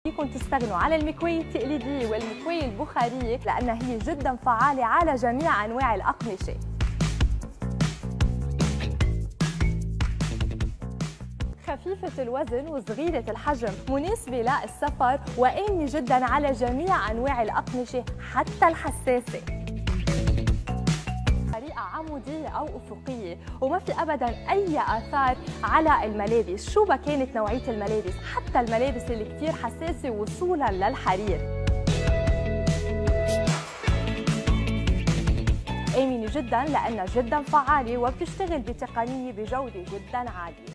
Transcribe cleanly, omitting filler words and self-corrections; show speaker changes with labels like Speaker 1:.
Speaker 1: فيكم تستغنوا على المكواية التقليدية والمكواية البخارية لأنها هي جدا فعالة على جميع أنواع الأقمشة. خفيفة الوزن وصغيرة الحجم، مناسبة للسفر وآمنة جدا على جميع أنواع الأقمشة حتى الحساسة. طريقة عمودية أو أفقية وما في أبداً أي آثار على الملابس، شو ما كانت نوعية الملابس، حتى الملابس اللي كتير حساسة وصولاً للحرير. آمنة جداً لأنها جداً فعالة وبتشتغل بتقنية بجودة جداً عالية.